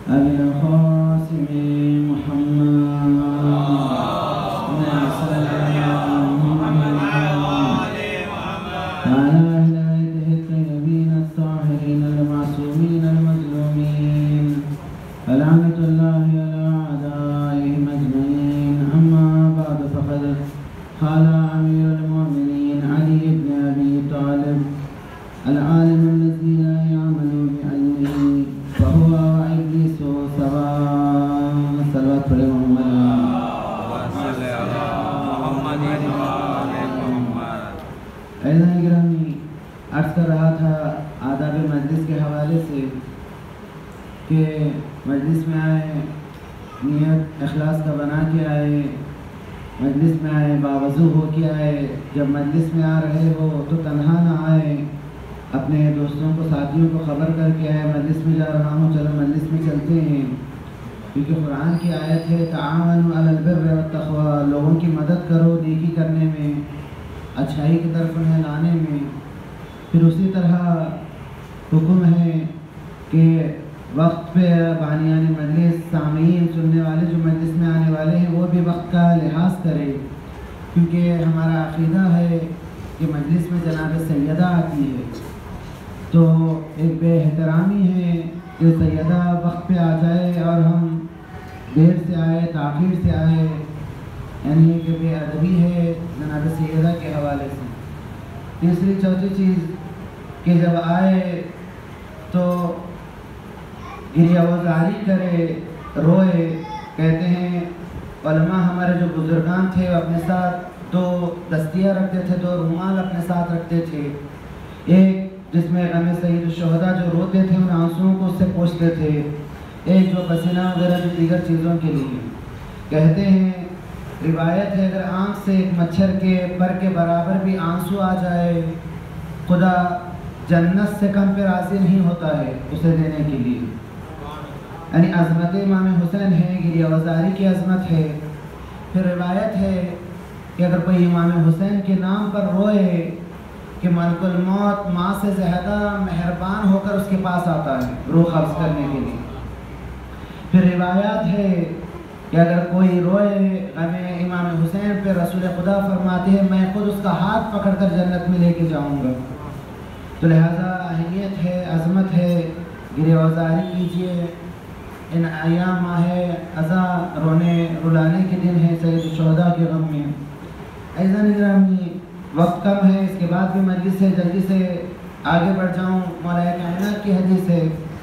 أبي القاسم محمد وعلى أهل بيته الطيبين الطاهرين المعصومين المظلومين فلعنة الله على أعدائهم أجمعين. أما بعد فقد قال أمير المؤمنين علي بن أبي طالب: العالم الذي لا يعمل بعلمه فهو وإبليس سواء. صلوات على محمد. ایسا گرامی عرض کر رہا تھا آداب مجلس کے حوالے سے کہ مجلس میں آئے نیت اخلاص کا بنا کے آئے، مجلس میں آئے باوضو ہو کے آئے. جب مجلس میں آ رہے ہو تو تنہا نہ آئے، اپنے دوستوں کو ساتھیوں کو خبر کر کے آئے مجلس میں جا رہا ہوں، چلو مجلس میں چلتے ہیں. کیونکہ قرآن کی آیت ہے تعاونوا علی البر والتقوی، لوگوں کی مدد کرو نیکی کرنے میں، اچھائی کی طرف انہیں لانے میں. پھر اسی طرح حکم ہے کہ وقت پہ بانیان مجلس، سامعین سننے والے جو مجلس میں آنے والے ہیں وہ بھی وقت کا لحاظ کرے، کیونکہ ہمارا عقیدہ ہے کہ مجلس میں جناب سیدہ آتی ہے تو ایک بے احترامی ہے کہ سیدہ وقت پہ آ جائے اور ہم دیر سے آئے، تاخیر سے آئے، یعنی کہ بے ادبی ہے جناب سیدہ کے حوالے سے. تیسری چوتھی چیز کہ جب آئے تو گریہ وزاری کرے، روئے. کہتے ہیں علماء ہمارے جو بزرگان تھے وہ اپنے ساتھ 2 دستیاں رکھتے تھے، 2 رومال اپنے ساتھ رکھتے تھے. ایک جس میں غم سید الشہداء جو روتے تھے ان آنسوؤں کو اس سے پوچھتے تھے، ایک جو پسینہ وغیرہ جو دیگر چیزوں کے لیے. کہتے ہیں روایت ہے اگر آنکھ سے ایک مچھر کے پر کے برابر بھی آنسو آ جائے خدا جنت سے کم پہ راضی نہیں ہوتا ہے اسے دینے کے لیے. یعنی عظمت امام حسین ہے، گریہ وزاری کی عظمت ہے. پھر روایت ہے کہ اگر کوئی امام حسین کے نام پر روئے کہ ملک الموت ماں سے زیادہ مہربان ہو کر اس کے پاس آتا ہے روح قبض کرنے کے لیے. پھر روایات ہے کہ اگر کوئی روئے غم امام حسین پہ رسول خدا فرماتے ہیں میں خود اس کا ہاتھ پکڑ کر جنت میں لے کے جاؤں گا. تو لہذا اہمیت ہے، عظمت ہے، گریہ وزاری کیجیے. ان ایام ماہ ازاں رلانے کے دن ہے سید الشہداء کے غم میں. ایسا نگرامی وقت کم ہے، اس کے بعد بھی مجلس سے جلدی سے آگے بڑھ جاؤں. مولا کائنات کی حدیث ہے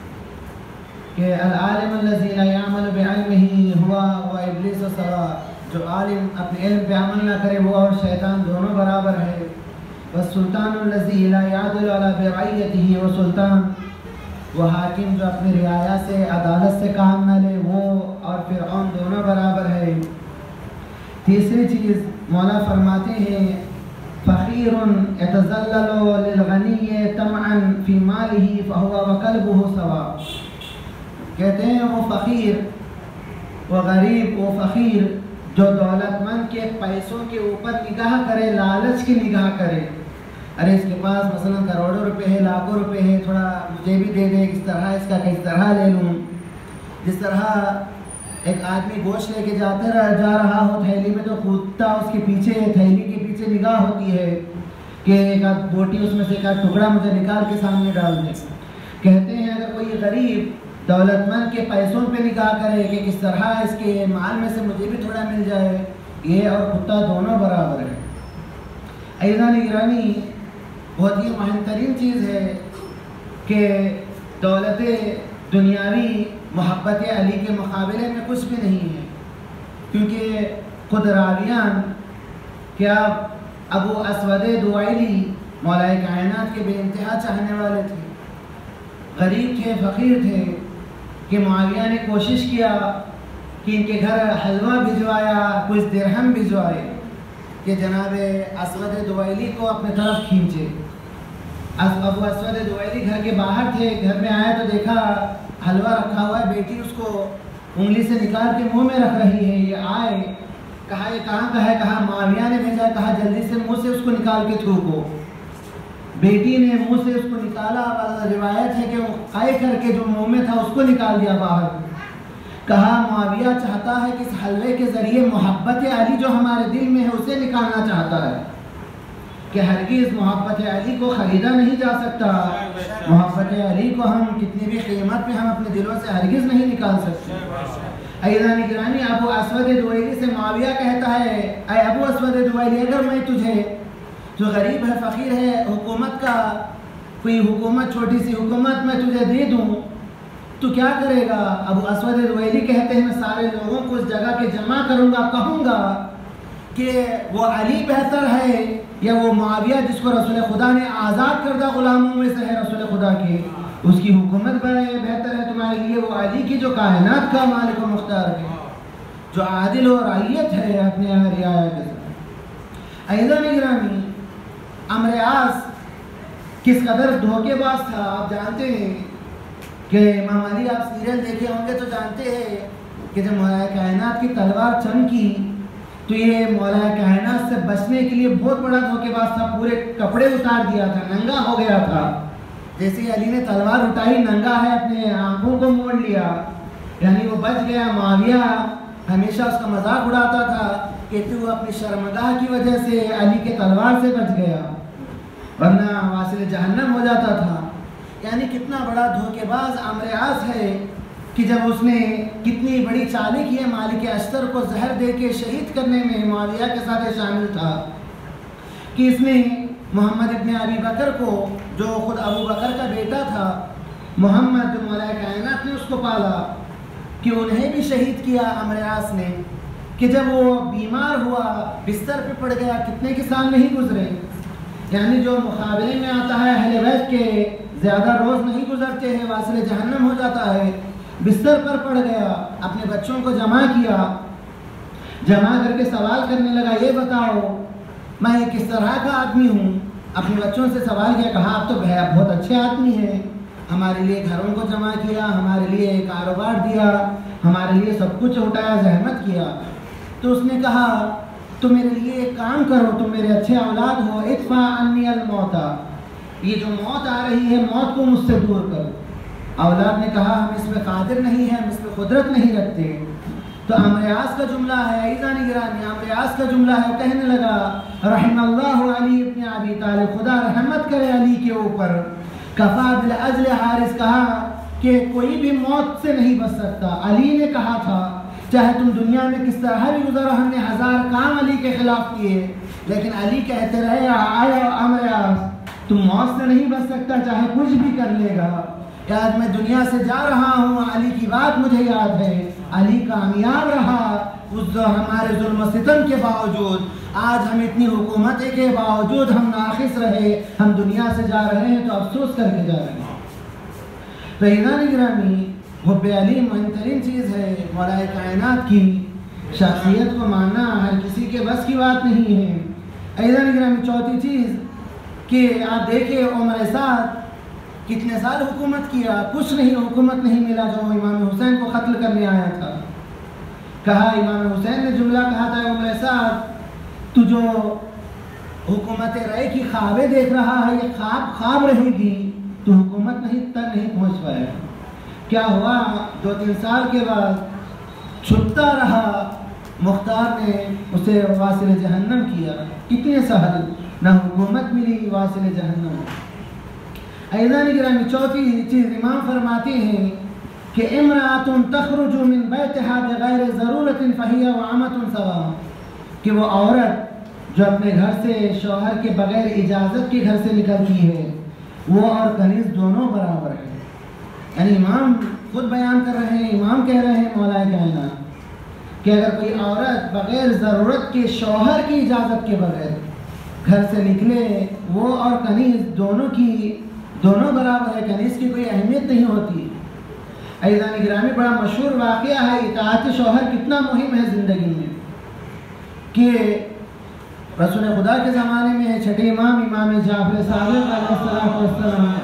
کہ العالم الذی لا یعمل بعلمہ ہوا وابلیس سوا، جو عالم اپنے علم پہ عمل نہ کرے وہ اور شیطان دونوں برابر ہے. والسلطان الذی لا یعدل علی برعیتہ، وہ سلطان وہ حاکم جو اپنی رعایا سے عدالت سے کام نہ لے وہ اور فرعون دونوں برابر ہے. تیسری چیز مولا فرماتے ہیں فقیر یتذلل للغنی طمعا فی مالہ فہو وکلبہ سوا. کہتے ہیں وہ فقیر، وہ غریب، وہ فقیر جو دولت مند کے پیسوں کے اوپر نگاہ کرے، لالچ کی نگاہ کرے. ارے اس کے پاس مثلا کروڑوں روپے ہے، لاکھوں روپے ہے، تھوڑا مجھے بھی دے دے، اس طرح اس کا کس طرح لے لوں. جس طرح ایک آدمی گوشت لے کے جا رہا ہو تھیلی میں تو کودتا اس کے پیچھے، تھیلی کے پیچھے نگاہ ہوتی ہے کہ ایک آدھ بوٹی اس میں سے ایک آدھ ٹکڑا مجھے نکال کے سامنے ڈال دے. کہتے ہیں اگر کوئی غریب دولت مند کے پیسوں پہ نگاہ کرے کہ کس طرح اس کے مال میں سے مجھے بھی تھوڑا مل جائے، یہ اور کتا دونوں برابر ہے. ایضا نگرانی بہت ہی مہم ترین چیز ہے کہ دولت دنیاوی محبت علی کے مقابلے میں کچھ بھی نہیں ہے. کیونکہ خود راویان کیا ابو اسود دوائلی مولا کائنات کے بے انتہا چاہنے والے تھے، غریب تھے، فقیر تھے کہ معاویہ نے کوشش کیا کہ ان کے گھر حلوہ بھجوایا، کچھ درہم بھجوائے کہ جناب اسود دوائلی کو اپنے طرف کھینچے. ابو اسود دوائلی گھر کے باہر تھے، گھر میں آیا تو دیکھا حلوہ رکھا ہوا ہے، بیٹی اس کو انگلی سے نکال کے منہ میں رکھ رہی ہے. یہ آئے، کہا یہ کہاں کا ہے، کہا معاویہ نے بھیجا، کہا جلدی سے منہ سے اس کو نکال کے تھوکو. بیٹی نے منہ سے اس کو نکالا. روایت ہے کہ وہ قائع کر کے جو منہ میں تھا اس کو نکال دیا باہر. کہا معاویہ چاہتا ہے کہ اس حلوے کے ذریعے محبت علی جو ہمارے دل میں ہے اسے نکالنا چاہتا ہے کہ ہرگز محبت علی کو خریدا نہیں جا سکتا، محبت علی کو ہم کتنی بھی قیمت پہ ہم اپنے دلوں سے ہرگز نہیں نکال سکتے۔ عزیزان گرامی، ابو اسود دویلی سے معاویہ کہتا ہے، اے ابو اسود دویلی، اگر میں تجھے جو غریب ہے فقیر ہے حکومت کا کوئی حکومت چھوٹی سی حکومت میں تجھے دے دوں تو کیا کرے گا؟ ابو اسود دویلی کہتے ہیں میں سارے لوگوں کو اس جگہ کے جمع کروں گا، کہوں گا کہ وہ علی بہتر ہے یا وہ معاویہ جس کو رسول خدا نے آزاد کردہ غلاموں میں سے ہے رسول خدا کے، اس کی حکومت بہتر ہے تمہارے لیے وہ علی کی جو کائنات کا مالک و مختار ہے، جو عادل و رعیت ہے اپنے رعایا کے ساتھ۔ عزیزان گرامی، عمرو عاص کس قدر دھوکے باز تھا آپ جانتے ہیں کہ امام علی، آپ سیریل دیکھے ہوں گے تو جانتے ہیں کہ جب مولا کائنات کی تلوار چمکی تو یہ مولا کائنات سے بچنے کے لیے بہت بڑا دھوکے باز تھا، پورے کپڑے اتار دیا تھا، ننگا ہو گیا تھا۔ جیسے علی نے تلوار اٹھائی، ننگا ہے، اپنے آنکھوں کو موڑ لیا، یعنی وہ بچ گیا۔ معاویہ ہمیشہ اس کا مذاق اڑاتا تھا کہ تو اپنی شرمگاہ کی وجہ سے علی کے تلوار سے بچ گیا ورنہ واصل جہنم ہو جاتا تھا۔ یعنی کتنا بڑا دھوکے باز عمرو عاص ہے کہ جب اس نے کتنی بڑی چالی کی ہے، مالک اشتر کو زہر دے کے شہید کرنے میں معاویہ کے ساتھ شامل تھا کہ اس نے محمد ابن ابی بکر کو، جو خود ابو بکر کا بیٹا تھا، محمد جو مولا کائنات نے اس کو پالا، کہ انہیں بھی شہید کیا عمرو عاص نے، کہ جب وہ بیمار ہوا بستر پہ پڑ گیا، کتنے کے سال نہیں گزرے، یعنی جو مقابلے میں آتا ہے اہل بیت کے زیادہ روز نہیں گزرتے ہیں، واصل جہنم ہو جاتا ہے، بستر پر پڑ گیا، اپنے بچوں کو جمع کیا، جمع کر کے سوال کرنے لگا، یہ بتاؤ میں کس طرح کا آدمی ہوں؟ اپنے بچوں سے سوال کیا، کہا آپ تو بہت اچھے آدمی ہیں، ہمارے لیے گھروں کو جمع کیا، ہمارے لیے کاروبار دیا، ہمارے لیے سب کچھ اٹھایا، زحمت کیا۔ تو اس نے کہا تو میرے لیے ایک کام کرو، تم میرے اچھے اولاد ہو، ادفع عنی الموت، یہ جو موت آ رہی ہے موت کو مجھ سے دور کرو۔ اولاد نے کہا ہم اس میں قادر نہیں ہیں، ہم اس میں قدرت نہیں رکھتے۔ تو عمرو عاص کا جملہ ہے، عزیزان گرامی، عمرو عاص کا جملہ ہے، کہنے لگا رحم اللہ علی ابن ابی طالب، خدا رحمت کرے علی کے اوپر، کفا بالعجل حارث، کہا کہ کوئی بھی موت سے نہیں بچ سکتا۔ علی نے کہا تھا چاہے تم دنیا میں کس طرح بھی گزرو، ہم نے 1000 کام علی کے خلاف کیے، لیکن علی کہتے رہے آیا عمرو عاص تم موت سے نہیں بچ سکتا، چاہے کچھ بھی کر لے گا۔ کہ آج میں دنیا سے جا رہا ہوں، علی کی بات مجھے یاد ہے، علی کامیاب رہا اس ہمارے ظلم و ستم کے باوجود، آج ہم اتنی حکومتیں کے باوجود ہم ناقص رہے، ہم دنیا سے جا رہے ہیں تو افسوس کر کے جا رہے ہیں۔ تو عزیزان گرامی، حب علی مہم ترین چیز ہے، مولا کائنات کی شخصیت کو ماننا ہر کسی کے بس کی بات نہیں ہے۔ عزیزان گرامی، چوتھی چیز کہ آپ دیکھیں عمر سعد کتنے سال حکومت کیا، کچھ نہیں، حکومت نہیں ملا، جو امام حسین کو قتل کرنے آیا تھا۔ کہا امام حسین نے جملہ کہا تھا عمر سعد تو جو حکومت رائے کی خوابیں دیکھ رہا ہے، یہ خواب رہے گی، تو حکومت تک نہیں پہنچ پائے۔ کیا ہوا؟ 2-3 سال کے بعد چھپتا رہا، مختار نے اسے واصل جہنم کیا۔ کتنے سال نہ حکومت ملی، واصل جہنم۔ عزیزان گرامی، چوتھی چیز امام فرماتے ہیں کہ امرأۃ تخرج من بیتہا بغیر ضرورت فہی وعمۃ سواء، کہ وہ عورت جو اپنے گھر سے شوہر کے بغیر اجازت کے گھر سے نکلتی ہے، وہ اور کنیز دونوں برابر ہیں۔ یعنی امام خود بیان کر رہے ہیں، امام کہہ رہے ہیں مولا کائنات کہ اگر کوئی عورت بغیر ضرورت کے شوہر کی اجازت کے بغیر گھر سے نکلے، وہ اور کنیز دونوں برابر ہے، کنیز کی کوئی اہمیت نہیں ہوتی۔ عزیزان گرامی، بڑا مشہور واقعہ ہے اطاعت شوہر کتنا مہم ہے زندگی میں، کہ رسول خدا کے زمانے میں چھٹے امام جعفر صادق علیہ السلام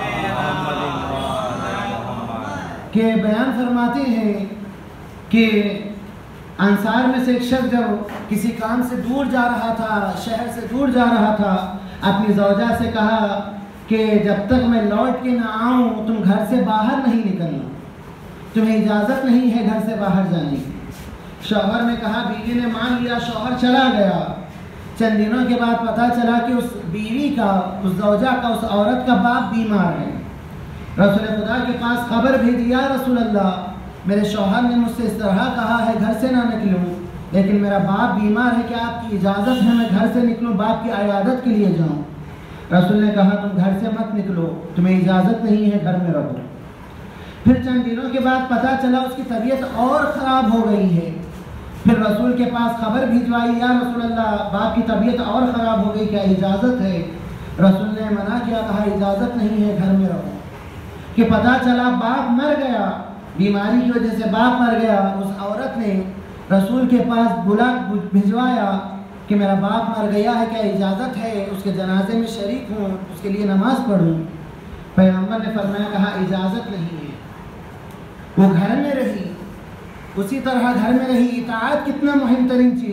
کہ بیان فرماتے ہیں کہ انصار میں سے ایک شخص جب کسی کام سے دور جا رہا تھا، شہر سے دور جا رہا تھا، اپنی زوجہ سے کہا کہ جب تک میں لوٹ کے نہ آؤں تم گھر سے باہر نہیں نکلنا۔ تمہیں اجازت نہیں ہے گھر سے باہر جانے کی۔ شوہر نے کہا، بیوی نے مان لیا، شوہر چلا گیا۔ چند دنوں کے بعد پتہ چلا کہ اس بیوی کا، اس زوجہ کا، اس عورت کا باپ بیمار ہے۔ رسول خدا کے پاس خبر بھیجی، یا رسول اللہ، میرے شوہر نے مجھ سے اس طرح کہا ہے گھر سے نہ نکلوں، لیکن میرا باپ بیمار ہے، کیا آپ کی اجازت ہے میں گھر سے نکلوں، باپ کی عیادت کے لیے جاؤں؟ رسول نے کہا، تم گھر سے مت نکلو، تمہیں اجازت نہیں ہے، گھر میں رہو۔ پھر چند دنوں کے بعد پتہ چلا اس کی طبیعت اور خراب ہو گئی ہے۔ پھر رسول کے پاس خبر بھجوائی، یا رسول اللہ، باپ کی طبیعت اور خراب ہو گئی، کیا اجازت ہے؟ رسول نے منع کیا، کہا اجازت نہیں ہے، گھر میں رہو۔ کہ پتہ چلا باپ مر گیا، بیماری کی وجہ سے باپ مر گیا۔ اس عورت نے رسول کے پاس بھجوایا کہ میرا باپ مر گیا ہے، کیا اجازت ہے اس کے جنازے میں شریک ہوں، اس کے لیے نماز پڑھوں؟ پیغمبر نے فرمایا، کہا اجازت نہیں ہے۔ وہ گھر میں رہی، اسی طرح گھر میں رہی۔ اطاعت کتنا مہم ترین چیز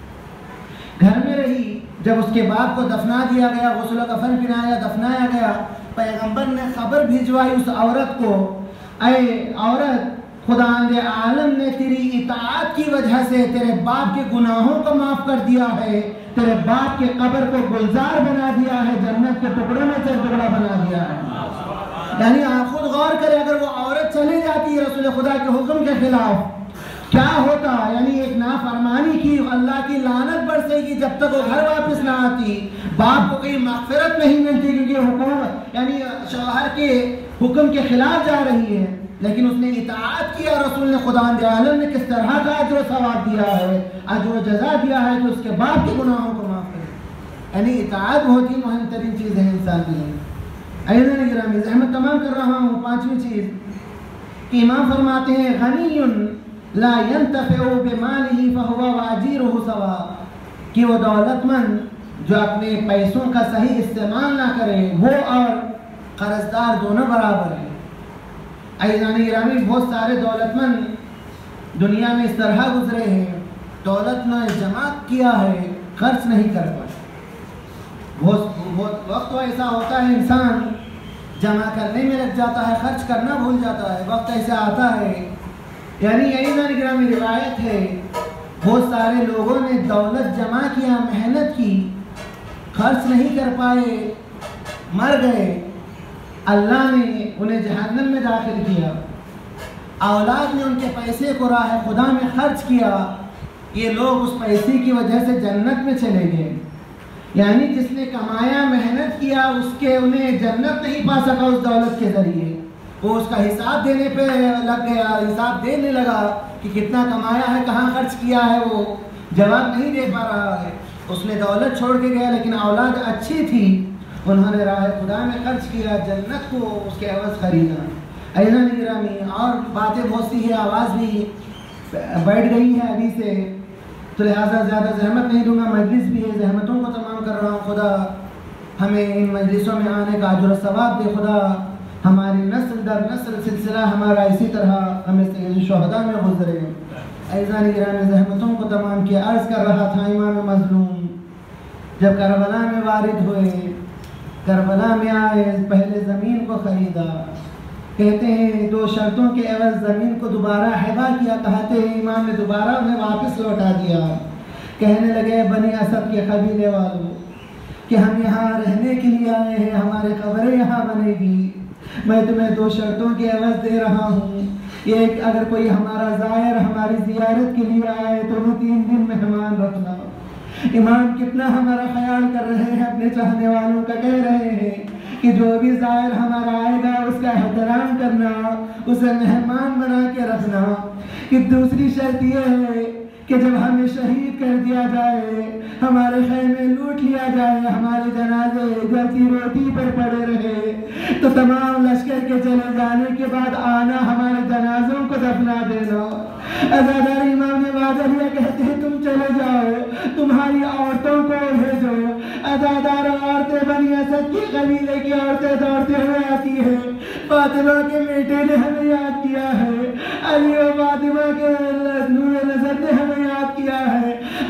ہے۔ گھر میں رہی، جب اس کے باپ کو دفنا دیا گیا، غسل و کفن پہنایا، دفنایا گیا، پیغمبر نے خبر بھیجوائی اس عورت کو، اے عورت، خداوند عالم نے تیری اطاعت کی وجہ سے تیرے باپ کے گناہوں کو معاف کر دیا ہے، تیرے باپ کے قبر کو گلزار بنا دیا ہے، جنت کے ٹکڑوں میں سے ٹکڑا بنا دیا ہے۔ یعنی آپ خود غور کریں، اگر وہ عورت چلی جاتی ہے رسول خدا کے حکم کے خلاف، کیا ہوتا؟ یعنی ایک نافرمانی کی، اللہ کی لعنت برسے گی جب تک وہ گھر واپس نہ آتی، باپ کو کہیں مغفرت نہیں ملتی، کیونکہ حکومت یعنی شوہر کے حکم کے خلاف جا رہی ہے۔ لیکن اس نے اطاعت کیا، رسول نے، خداوند عالم نے کس طرح کا اجر و ثواب دیا ہے، اجر و جزا دیا ہے کہ اس کے باپ کے گناہوں کو معاف کرے۔ یعنی اطاعت بہت ہی مہم ترین چیز ہے انسان کے لیے۔ عزیزان گرامی، زحمت تمام کر رہا ہوں۔ پانچویں چیز کہ امام فرماتے ہیں، غنی لا ينتفع بماله فهو واجیرہ سوا، کہ وہ دولت مند جو اپنے پیسوں کا صحیح استعمال نہ کرے، وہ اور قرضدار دونوں برابر ہیں۔ عزیزان گرامی، بہت سارے دولت مند دنیا میں اس طرح گزرے ہیں، دولت نے جمع کیا ہے، خرچ نہیں کر پائے۔ بہت وقت ایسا ہوتا ہے انسان جمع کرنے میں لگ جاتا ہے، خرچ کرنا بھول جاتا ہے، وقت ایسا آتا ہے۔ یعنی عزیزان گرامی، روایت ہے بہت سارے لوگوں نے دولت جمع کیا، محنت کی، خرچ نہیں کر پائے، مر گئے، اللہ نے انہیں جہنم میں داخل کیا۔ اولاد نے ان کے پیسے کو راہ خدا میں خرچ کیا، یہ لوگ اس پیسے کی وجہ سے جنت میں چلے گئے۔ یعنی جس نے کمایا، محنت کیا، انہیں جنت نہیں پا سکا اس دولت کے ذریعے، وہ اس کا حساب دینے پہ لگ گیا، حساب دینے لگا کہ کتنا کمایا ہے، کہاں خرچ کیا ہے، وہ جواب نہیں دے پا رہا ہے۔ اس نے دولت چھوڑ کے گیا، لیکن اولاد اچھی تھی، انہوں نے راہ خدا میں خرچ کیا، جنت کو اس کے عوض خریدا۔ عزیزان گرامی، اور باتیں بہت سی ہیں، آواز بھی بیٹھ گئی ہے ابھی سے، تو لہٰذا زیادہ زحمت نہیں دوں گا، مجلس بھی ہے، زحمتوں کو تمام کر رہا ہوں۔ خدا ہمیں ان مجلسوں میں آنے کا اجر و ثواب دے، خدا ہماری نسل در نسل سلسلہ ہمارا اسی طرح ہمیں سے شہداء میں گزرے۔ عزیزان گرامی، زحمتوں کو تمام کیا، عرض کر رہا تھا امام مظلوم جب کربلا میں وارد ہوئے، کربلا میں آئے، پہلے زمین کو خریدا، کہتے ہیں 2 شرطوں کے عوض زمین کو دوبارہ ہبا کیا، کہتے ہیں امام نے دوبارہ انہیں واپس لوٹا دیا۔ کہنے لگے بنی اسد کے قبیلے والوں کہ ہم یہاں رہنے کے لیے آئے ہیں، ہمارے قبریں یہاں بنے گی، میں تمہیں 2 شرطوں کے عوض دے رہا ہوں۔ ایک، اگر کوئی ہمارا زائر ہماری زیارت کے لیے آئے تو وہ 3 دن مہمان رکھنا۔ امام کتنا ہمارا خیال کر رہے ہیں، اپنے چاہنے والوں کا کہہ رہے ہیں کہ جو بھی زائر ہمارا آئے گا اس کا احترام کرنا، اسے مہمان بنا کے رکھنا۔ کہ دوسری شرط یہ ہے کہ جب ہمیں شہید کر دیا جائے، ہمارے خیمے لوٹ لیا جائے، ہمارے جنازے جلتی روٹی پر پڑے رہے، تو تمام لشکر کے چلے جانے کے بعد آنا، ہمارے جنازوں کو دفنا دینا۔ عزادار امام نے وعدہ لیا، کہتے ہیں تم چلے جاؤ، تمہاری عورتوں کو بھیجو۔ عزادار عورتیں بنی اسد کی قبیلے کی عورتیں دوڑتے ہوئے آتی ہیں، فاطمہ کے بیٹے نے ہمیں یاد کیا ہے، علی و فاطمہ کے نور نظر نے ہمیں یاد کیا ہے،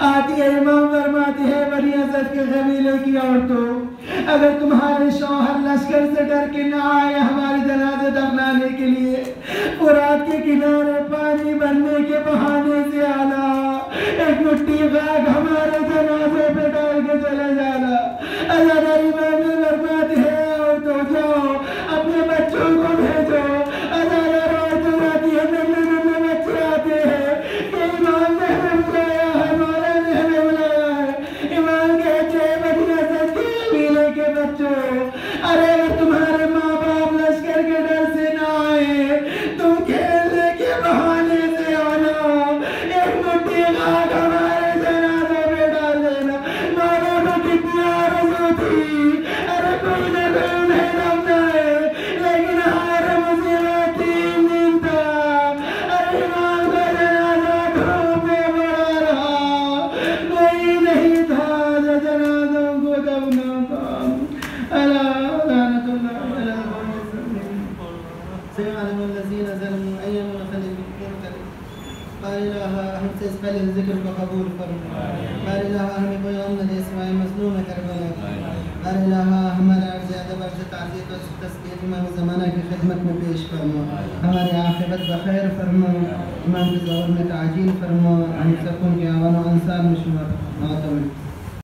آتی ہے امام فرماتے ہیں بنی اسد کے قبیلے کی عورتوں، اگر تمہارے شوہر لشکر سے ڈر کے نہ آئے ہمارے جنازے دفنانے کے لیے، فرات کے کنارے پانی بھرنے کے بہانے سے آنا، ایک مٹھی خاک ہمارے جنازے پہ ڈال کے چلے جانا۔ اللہ تعالی امام فرماتے ہیں عورتوں جاؤ اپنے بچوں کو بھیجو۔ اللہ روایت آتی ہے ننے بچے آتے ہیں کہ امام نے ہمیں بلایا ہے، مولا نے ہمیں بلایا ہے۔ امام کہتے ہیں بنی اسد کے قبیلے کے بچوں، ارے اگر تمہارے ماں باپ لشکر کے ڈر سے نہ آئے، تم کھیلنے کے بہانے سے آنا، ایک مٹھی خاک ہمارے جنازے میں ڈال دینا۔ مولا کو کتنی آرزو تھی، ارے کوئی نہ کوئی انہیں دفنائے، لیکن ہر مصیبت 3 دن تھا۔ ارے امام کا جنازہ دھوپ میں پڑا رہا، کوئی نہیں تھا جو جنازوں کو دفناتا۔ اللہ لعنت اللہ علی الظالمین۔ سيعلم الذين ظلموا أي منقلب منقلب۔ قال إله ہم سے اس پہلے ذکر کو قبول فرما۔ قال إله ہمیں کوئی غم دے سوائے مظلوم کربلا۔ قال إله ہمارے عرض ادب عرض تعزیت اور تسبیح امام زمانہ کی خدمت میں پیش فرما، ہماری عاقبت بخیر فرما، امام کے ظہور میں تعجیل فرما، ہم سب ان کے اعوان و انصار میں شمار فرما۔